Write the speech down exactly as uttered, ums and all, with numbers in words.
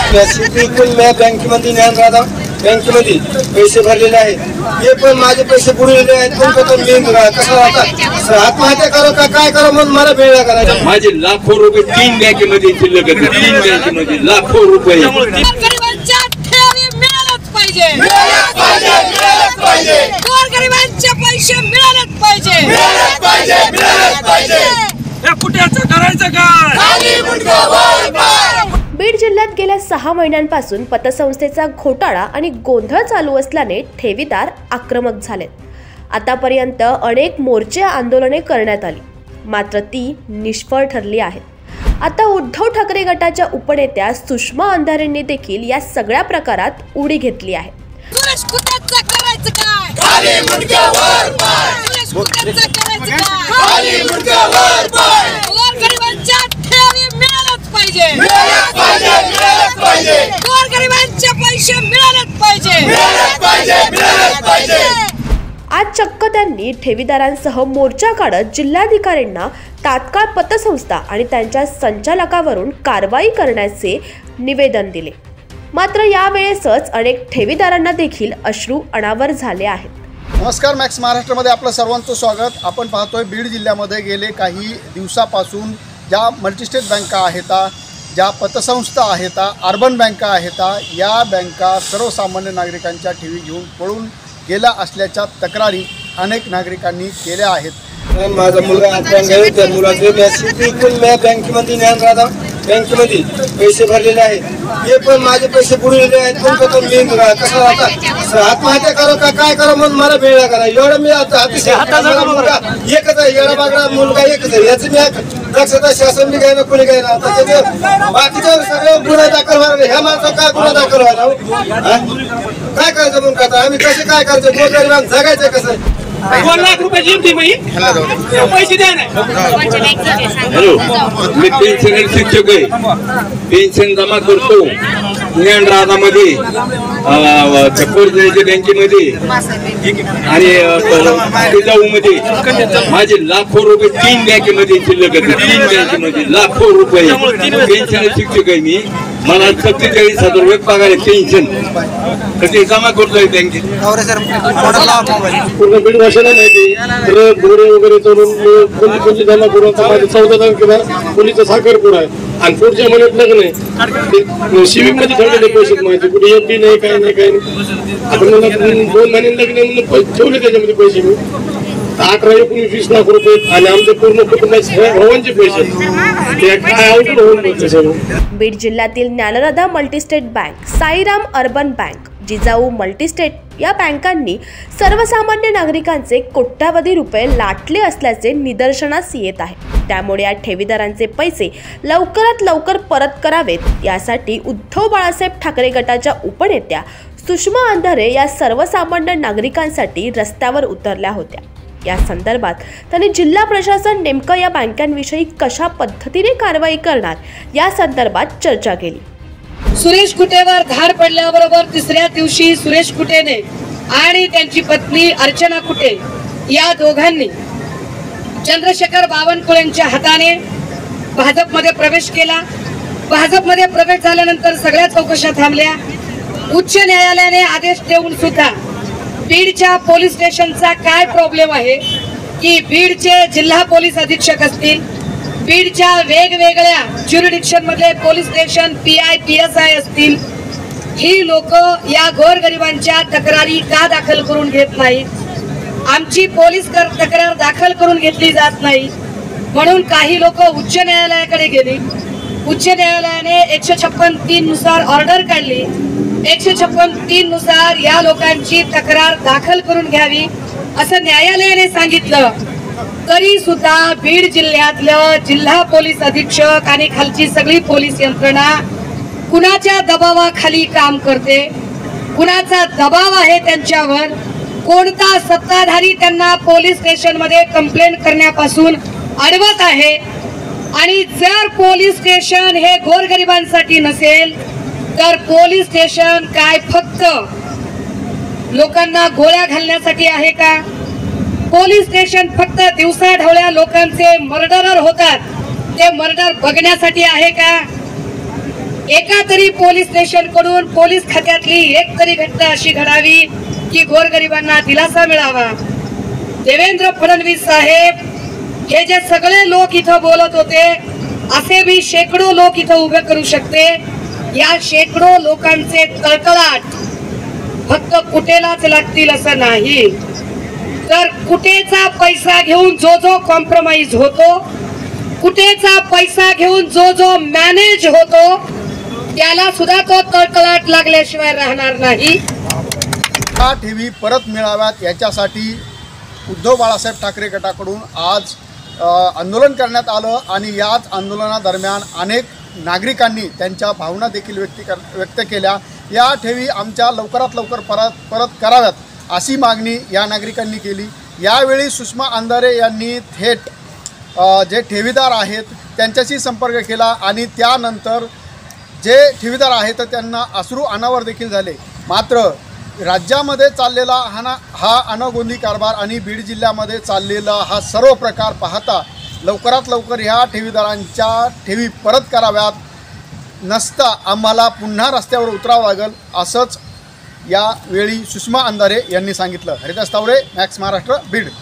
पण मी बँकेमध्ये ज्ञानराधा बँकेमध्ये पैसे भरलेले आहेत, हे पण माझे पैसे बुडलेले आहेत. पण मी कसं आता आत्महत्या करू का काय करू म्हणून मला वेळ करायचा. माझे लाखो रुपये तीन बँकेमध्ये शिल्लक आहेत, तीन बँकेमध्ये लाखो रुपये. गोरगरिबांचे पैसे मिळालेच पाहिजे. बीड जिल्ह्यात गेल्या सहा महिन्यांपासून पतसंस्थेचा घोटाळा आणि गोंधळ चालू असल्याने ठेवीदार आक्रमक झालेत. आतापर्यंत अनेक मोर्चे आंदोलने करण्यात आली, मात्र ती निष्फळ ठरली आहेत. आता उद्धव ठाकरे गटाच्या उपनेत्या सुषमा अंधारेंनी देखील या सगळ्या प्रकारात उडी घेतली आहे. सुरेश कुटेचं करायचं काय? खाली मुंडक्यावर पाय. सुरेश कुटेचं करायचं काय? खाली मुंडक्यावर पाय. गोरगरिबांच्या ठेवी मिळालेच पाहिजे. मिळालेच पाहिजे. मिळालेच पाहिजे. गोरगरिबांचे पैसे मिळालेच पाहिजे. मिळालेच पाहिजे. मिळालेच पाहिजे. आज चक्क त्यांनी ठेवीदारांसह मोर्चा काढत जिल्हाधिकाऱ्यांना तात्काळ पतसंस्था आणि त्यांच्या संचालकावरून कारवाई करण्याचे निवेदन दिले. मात्र यावेळेसच अनेक ठेवीदारांना देखील अश्रू अनावर झाले आहेत. नमस्कार, मॅक्स महाराष्ट्रामध्ये आपलं सर्वांचं स्वागत. आपण पाहतोय बीड जिल्ह्यामध्ये गेले काही दिवसापासून ज्या मल्टीस्टेट बँका आहेत, ज्या पतसंस्था आहेत, अर्बन बँका आहेत, या बँका सर्वसामान्य नागरिकांच्या ठेवी घेऊन पळून गेल्या असल्याच्या तक्रारी अनेक नागरिकांनी केल्या आहेत. माझा मुलगा अपंग आहे, त्या मुलाचे पण मी बँकेमध्ये ज्ञानराधा बँकेमध्ये पैसे भरलेले आहेत, हे पण माझे पैसे बुडलेले आहेत. पण मी कसं आता आत्महत्या करू का काय करू म्हणून मला वेळ करायचा. एवढं मी आता अतिशय एकच आहे, एवढा बागडा मुलगा एकच आहे, याचं मी दक्षता शासन बी घ्यायला कोणी घ्यायला. बाकीच्या सगळे गुन्हा दाखल व्हायला, ह्या माणसं काय गुन्हा दाखल व्हायला काय करायचं म्हणून का आम्ही कसे काय करायचं? गोरगरिबांना जगायचं कसं? दोन लाख रुपये जिंकते पैसे द्या ना. हॅलो, मी पेन्शन शिक्षक आहे, पेन्शन जमा करतो ज्ञानराधामध्ये, छप्परच्या बँकेमध्ये आणि मध्ये. माझे लाखो रुपये तीन बँकेमध्ये शिल्लक आहेत, तीन बँकेमध्ये लाखो रुपये. पेन्शन शिक्षक आहे मी, मला सत्तेचाळीस हजार रुपये पगार आहे पेन्शन, ते जमा करतोय बँकेत. पूर्ण बीड भाषेला नाही तर घोडे वगैरे चढून कोणती कोणती जमा करून माझे चौदा तारखेला मुलीचा साखरपुडा आहे आणि पुढच्या महिन्यात लग्न आहे. सिविक मध्ये ठेवलेले पैसे माझे, कुठे एफ डी नाही, काही नाही काही नाही. आपण मला दोन महिने लग्न ठेवले त्याच्यामध्ये पैसे मी अठरा एकोणीस वीस लाख रुपये आणि आमच्या पूर्ण कुटुंबाचे भावांचे पैसे, ते काय अवघड होऊन बघते सगळं. बीड जिल्ह्यातील Dnyanradha multistate bank, Sairam urban bank, Jijau multistate या बँकांनी सर्वसामान्य नागरिकांचे कोट्यावधी रुपये लाटले असल्याचे निदर्शनास येत आहे. त्यामुळे या ठेवीदारांचे पैसे लवकरात लवकर परत करावेत यासाठी उद्धव बाळासाहेब ठाकरे गटाच्या उपनेत्या सुषमा अंधारे या सर्वसामान्य नागरिकांसाठी रस्त्यावर उतरल्या होत्या. या संदर्भात त्यांनी जिल्हा प्रशासन नेमकं या बँकांविषयी कशा पद्धतीने कारवाई करणार या संदर्भात चर्चा केली. सुरेश कुटेवर धाड पडल्याबरोबर तिसऱ्या दिवशी सुरेश कुटेने आणि त्यांची पत्नी अर्चना कुटे या दोघांनी चंद्रशेखर बावनकुळेंच्या हाताने भाजपमध्ये प्रवेश केला. भाजपमध्ये प्रवेश झाल्यानंतर सगळ्या चौकशा थांबल्या. उच्च न्यायालयाने आदेश देऊन सुद्धा बीडच्या पोलीस स्टेशनचा काय प्रॉब्लेम आहे की बीडचे जिल्हा पोलीस अधीक्षक असतील, बीडच्या वेगवेगळ्या ज्युरिडिक्शन मधले police station P I P S I असतील, ही लोक या गोरगरिबांच्या तक्रारी का दाखल करून घेत नाहीत? आमची पोलीस तक्रार दाखल करून घेतली जात नाही म्हणून काही लोक उच्च न्यायालयाकडे गेली. उच्च न्यायालयाने एकशे छप्पन तीन नुसार ऑर्डर काढली. एकशे छप्पन तीन नुसार या लोकांची तक्रार दाखल करून घ्यावी असं न्यायालयाने सांगितलं. तरी सुद्धा बीड जिल्ह्यातलं जिल्हा पोलीस अधीक्षक आणि खालची सगळी पोलीस यंत्रणा कुणाच्या दबावाखाली काम करते, कुणाचा दबाव आहे त्यांच्यावर, कोणता सत्ताधारी त्यांना पोलीस स्टेशन मध्ये कंप्लेंट करण्यापासून अडवत आहे. आणि जर पोलीस स्टेशन हे गोरगरिबांसाठी नसेल तर पोलीस स्टेशन काय फक्त लोकांना गोळ्या घालण्यासाठी आहे का? पोलीस स्टेशन फक्त दिवसा ढवळ्या लोकांचे मर्डरर होतात ते मर्डर बघण्यासाठी आहे का? एका तरी पोलीस स्टेशन कडून पोलीस खात्यातली एक तरी घटना अशी घडावी की गोरगरिबांना दिलासा मिळावा। देवेंद्र फडणवीस साहेब हे जे सगळे लोक इथं बोलत होते असे भी शेकडो लोक इथं उभे करू शकते। या शेकडो लोकांचे कळकळाट फक्त कुटेलाच लागतील असं नाही, तर कुटेचा पैसा घेऊन जो जो कॉम्प्रोमाइज होतो, कुटेचा पैसा घेऊन जो जो मॅनेज होतो, त्याला सुद्धा तो कळकळाट लागल्याशिवाय राहणार नाही। या ठेवी परत मिळाव्यात याच्यासाठी उद्धव बाळासाहेब ठाकरे गटाकडून आज आंदोलन करण्यात आलं आणि याच आंदोलनादरम्यान अनेक नागरिकांनी त्यांच्या भावना देखील व्यक्त कर व्यक्त केल्या। या ठेवी आमच्या लवकरात लवकर परत परत कराव्यात अशी मागणी या नागरिकांनी केली। यावेळी सुषमा अंधारे यांनी थेट जे ठेवीदार आहेत त्यांच्याशी संपर्क केला आणि त्यानंतर जे ठेवीदार आहेत त्यांना अश्रू अनावर देखील झाले। मात्र राज्यामध्ये चाललेला हा ना हा अनागोंदी कारभार आणि बीड जिल्ह्यामध्ये चाललेला हा सर्व प्रकार पाहता लवकरात लवकर ह्या ठेवीदारांच्या ठेवी परत कराव्यात, नसता आम्हाला पुन्हा रस्त्यावर उतरावं लागेल असंच यावेळी सुषमा अंधारे यांनी सांगितलं। हरिदास तावडे, मॅक्स महाराष्ट्र, बीड।